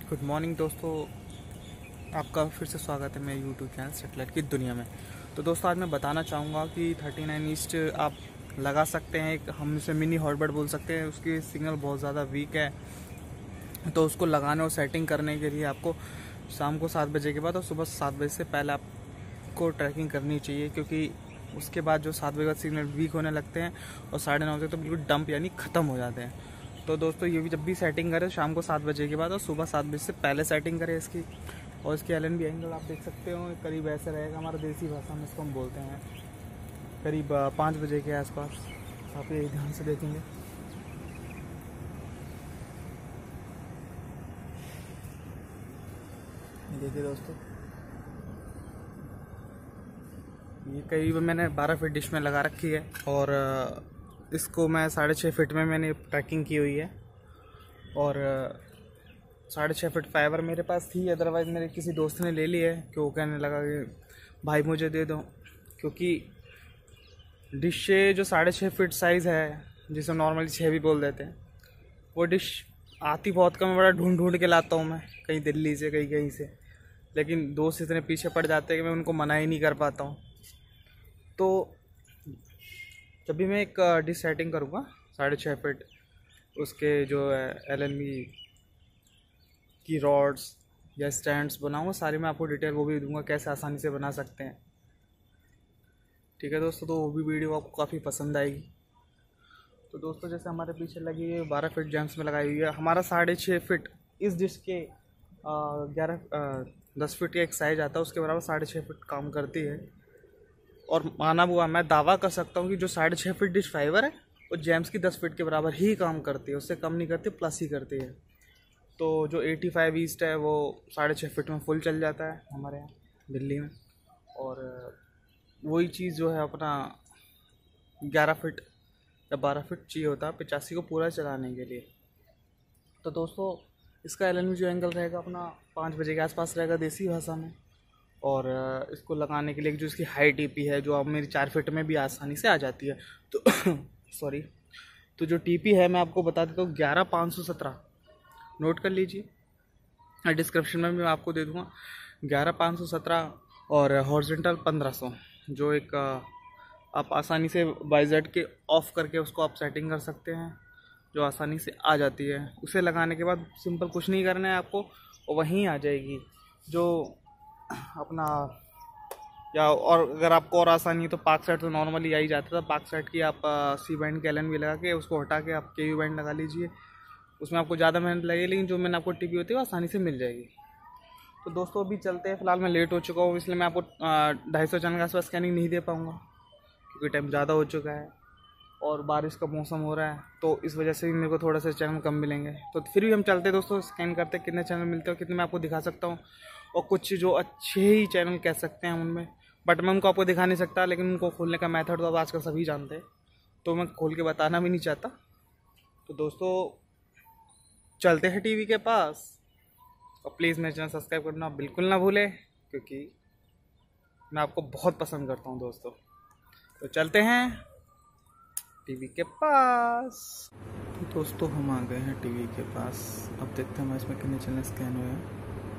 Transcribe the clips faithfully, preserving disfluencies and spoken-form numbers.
Good morning दोस्तों, आपका फिर से स्वागत है मेरे यूट्यूब चैनल सेटेलाइट की दुनिया में। तो दोस्तों आज मैं बताना चाहूँगा कि थर्टी नाइन ईस्ट आप लगा सकते हैं। एक हम इसे मिनी हॉटबर्ड बोल सकते हैं। उसकी सिग्नल बहुत ज़्यादा वीक है, तो उसको लगाने और सेटिंग करने के लिए आपको शाम को सात बजे के बाद और सुबह सात बजे से पहले आपको ट्रैकिंग करनी चाहिए, क्योंकि उसके बाद जो सात बजे बाद सिग्नल वीक होने लगते हैं और साढ़े नौ बजे तो बिल्कुल डंप यानी ख़त्म हो जाते हैं। तो दोस्तों ये भी जब भी सेटिंग करें शाम को सात बजे के बाद और सुबह सात बजे से पहले सेटिंग करें इसकी। और इसकी एल एन बी एंगल आप देख सकते हो करीब ऐसे रहेगा, हमारा देसी भाषा में इसको हम बोलते हैं, करीब पाँच बजे के आसपास। आप ये ध्यान से देखेंगे। देखिए दोस्तों, ये करीब मैंने बारह फीट डिश में लगा रखी है और इसको मैं साढ़े छः फीट में मैंने ट्रैकिंग की हुई है। और साढ़े छः फीट फाइबर मेरे पास थी, अदरवाइज़ मेरे किसी दोस्त ने ले ली है कि वो कहने लगा कि भाई मुझे दे दो, क्योंकि डिश से जो साढ़े छः फीट साइज़ है, जिसे नॉर्मली छः भी बोल देते हैं, वो डिश आती बहुत कम है। बड़ा ढूंढ ढूंढ के लाता हूँ मैं, कहीं दिल्ली से कहीं कहीं से, लेकिन दोस्त इतने पीछे पड़ जाते हैं कि मैं उनको मना ही नहीं कर पाता हूँ। तो जब भी मैं एक डिश सेटिंग करूँगा साढ़े छः फीट, उसके जो एल एन बी की रॉड्स या स्टैंड्स बनाऊँगा, सारी मैं आपको डिटेल वो भी दूंगा कैसे आसानी से बना सकते हैं। ठीक है दोस्तों, तो वो भी वीडियो आपको काफ़ी पसंद आएगी। तो दोस्तों जैसे हमारे पीछे लगी है बारह फीट जैम्स में लगाई हुई है, हमारा साढ़े छः फीट इस डिश के ग्यारह दस फीट का एक साइज आता है, उसके बराबर साढ़े छः फीट काम करती है। और माना हुआ मैं दावा कर सकता हूँ कि जो साढ़े छः फीट डिश फाइबर है वो जैम्स की दस फीट के बराबर ही काम करती है, उससे कम नहीं करती, प्लस ही करती है। तो जो एटी फाइव ईस्ट है वो साढ़े छः फीट में फुल चल जाता है हमारे यहाँ दिल्ली में। और वही चीज़ जो है अपना ग्यारह फीट या बारह फीट चाहिए होता है पचासी को पूरा चलाने के लिए। तो दोस्तों इसका एल एन बी जो एंगल रहेगा अपना पाँच बजे के आसपास रहेगा देसी भाषा में। और इसको लगाने के लिए जो इसकी हाई टी पी है, जो अब मेरी चार फीट में भी आसानी से आ जाती है, तो सॉरी तो जो टी पी है मैं आपको बता देता हूँ, ग्यारह पाँच सौ सत्रह, नोट कर लीजिए, डिस्क्रिप्शन में भी मैं आपको दे दूँगा। ग्यारह पाँच सौ सत्रह और हॉरिजॉन्टल पंद्रह सौ, जो एक आप आसानी से बाइजेट के ऑफ करके उसको आप सेटिंग कर सकते हैं, जो आसानी से आ जाती है। उसे लगाने के बाद सिंपल कुछ नहीं करना है आपको, और वहीं आ जाएगी जो अपना। या और अगर आपको और आसानी है तो पार्क सेट तो नॉर्मली आ ही जाता था। पार्क सेट की आप सी बैंड के एल एन बी लगा के उसको हटा के आप के यू बैंड लगा लीजिए, उसमें आपको ज़्यादा मेहनत लगेगी, लेकिन जो मैंने आपको टीपी होती है वो आसानी से मिल जाएगी। तो दोस्तों अभी चलते हैं, फिलहाल मैं लेट हो चुका हूँ, इसलिए मैं आपको ढाई सौ चैनल के आसपास स्कैनिंग नहीं दे पाऊँगा, क्योंकि टाइम ज़्यादा हो चुका है और बारिश का मौसम हो रहा है, तो इस वजह से भी मेरे को थोड़ा सा चैनल कम मिलेंगे। तो फिर भी हम चलते हैं दोस्तों, स्कैन करते हैं कितने चैनल मिलते हैं, कितने मैं आपको दिखा सकता हूँ। और कुछ जो अच्छे ही चैनल कह सकते हैं उनमें, बट मैं उनको आपको दिखा नहीं सकता, लेकिन उनको खोलने का मेथड तो अब आजकल सभी जानते हैं, तो मैं खोल के बताना भी नहीं चाहता। तो दोस्तों चलते हैं टीवी के पास, और प्लीज़ मेरे चैनल सब्सक्राइब करना बिल्कुल ना भूलें, क्योंकि मैं आपको बहुत पसंद करता हूँ दोस्तों। तो चलते हैं टीवी के पास। तो दोस्तों हम आ गए हैं टीवी के पास। अब देखते हैं हमारे इसमें कितने चैनल स्कैन हुए हैं।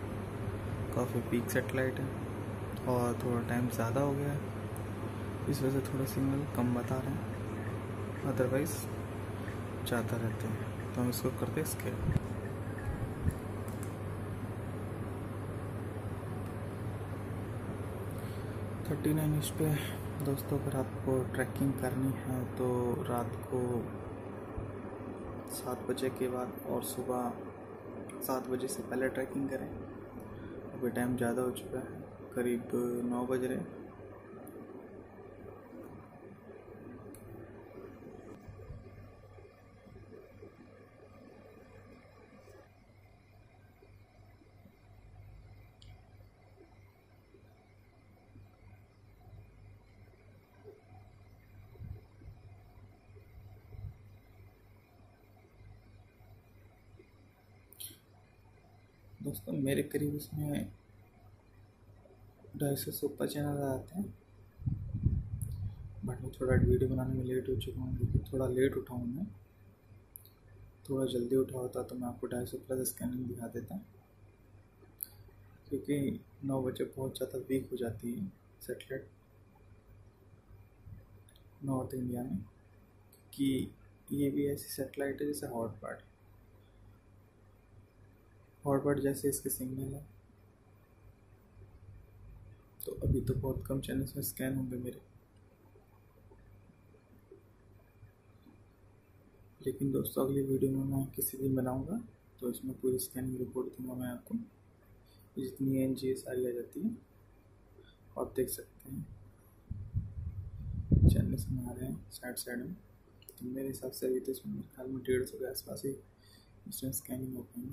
काफ़ी पीक सेटेलाइट है और थोड़ा टाइम ज़्यादा हो गया है, इस वजह से थोड़ा सिग्नल कम बता रहे हैं, अदरवाइज़ ज़्यादा रहते हैं। तो हम इसको करते हैं स्केल। थर्टी नाइन इंच पे दोस्तों अगर आपको ट्रैकिंग करनी है तो रात को सात बजे के बाद और सुबह सात बजे से पहले ट्रैकिंग करें। अभी टाइम ज़्यादा हो चुका है, करीब नौ बज रहे। दोस्तों मेरे करीब इसमें ढाई सौ से ऊपर चैनल आते हैं, बट मैं थोड़ा वीडियो बनाने में लेट हो चुका हूँ, क्योंकि थोड़ा लेट उठा हूँ मैं। थोड़ा जल्दी उठा होता तो मैं आपको ढाई सौ प्लस स्कैनिंग दिखा देता। क्योंकि नौ बजे बहुत ज़्यादा वीक हो जाती है सेटेलाइट नॉर्थ इंडिया में, कि ये भी ऐसी सेटेलाइट है जैसे हॉटबॉट हॉटबॉट जैसे इसके सिग्नल है। तो अभी तो बहुत कम चैनल्स में स्कैन होंगे मेरे, लेकिन दोस्तों अगली वीडियो में मैं किसी दिन बनाऊंगा तो इसमें पूरी स्कैनिंग रिपोर्ट दूंगा मैं आपको, जितनी एन जी सारी आ जाती है। आप देख सकते हैं चैनल्स में आ रहे हैं साइड साइड में, तो मेरे हिसाब से अभी तो इसमें मेरे ख्याल में डेढ़ सौ के आसपास ही इसमें स्कैनिंग हो पाएंगे।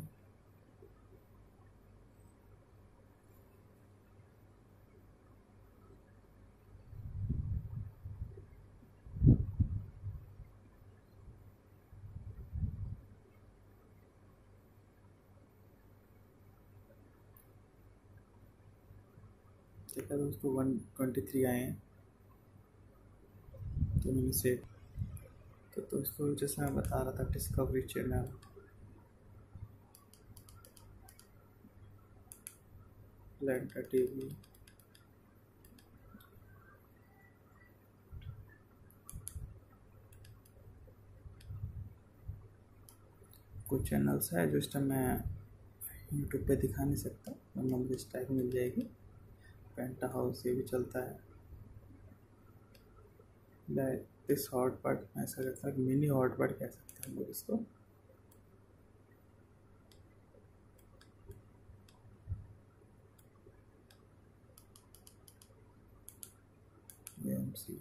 देखा दोस्तों वन ट्वेंटी थ्री आए हैं तो मैंने सेव। तो दोस्तों जैसे मैं बता रहा था डिस्कवरी चैनल, लैंटा टीवी, कुछ चैनल्स है जो इस टाइम मैं यूट्यूब पे दिखा नहीं सकता, नंबर इस टाइप मिल जाएगी। पेंटा हाउस ये भी चलता है, लाइक इस हॉटपॉट ऐसा करता है, मिनी हॉटपॉट कह सकते हैं हम लोग इसको। एम सी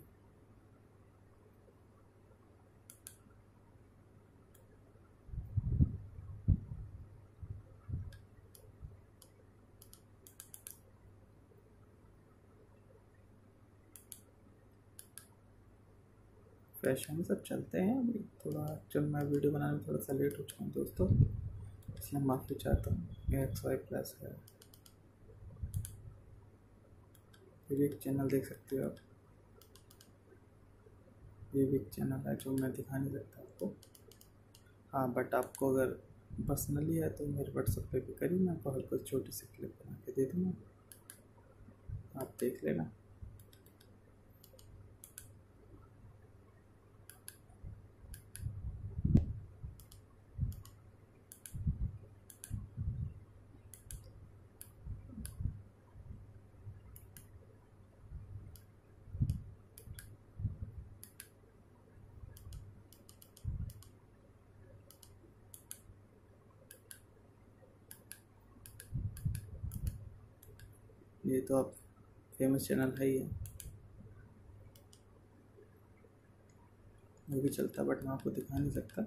फैशन सब चलते हैं। अभी थोड़ा जब मैं वीडियो बनाने में थोड़ा सा लेट हो चुका हूँ दोस्तों, इसलिए माफ़ी चाहता हूँ। एक्स वाई प्लस है, ये भी एक चैनल देख सकते हो आप, ये भी एक चैनल है जो मैं दिखा नहीं सकता आपको। हाँ बट आपको अगर पर्सनली है तो मेरे व्हाट्सएप पे भी करिए, मैं आपको हल्का छोटी सी क्लिप बना के दे दूँगा, आप देख लेना। ये तो आप फेमस चैनल है ही है, वो भी चलता बट मैं आपको दिखा नहीं सकता।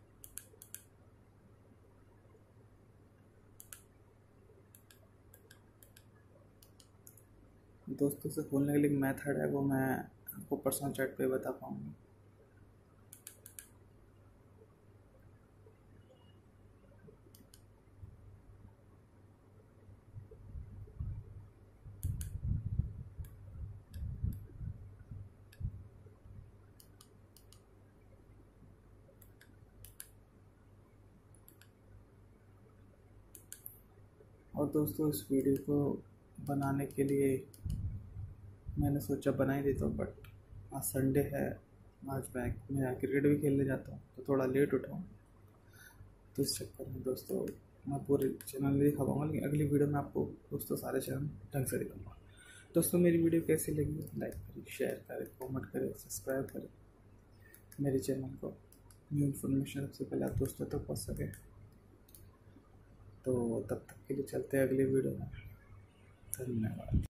दोस्तों से खोलने के लिए मेथड है वो मैं आपको पर्सनल चैट पे बता पाऊँगा। और दोस्तों इस वीडियो को बनाने के लिए मैंने सोचा बना ही देता हूँ, बट आज संडे है, आज मैं मैं क्रिकेट भी खेलने जाता हूँ तो थोड़ा लेट उठा हूँ, तो इस चक्कर में दोस्तों मैं पूरे चैनल नहीं दिखा पाऊँगा, लेकिन अगली वीडियो में आपको दोस्तों सारे चैनल ढंग से दिखाऊँगा। दोस्तों मेरी वीडियो कैसी लगी लाइक करें, शेयर करें, कमेंट करें, सब्सक्राइब करें मेरे चैनल को, न्यू इन्फॉर्मेशन सबसे पहले आप दोस्तों तक पहुँच सके। तो तब तक के लिए चलते हैं अगली वीडियो में, धन्यवाद।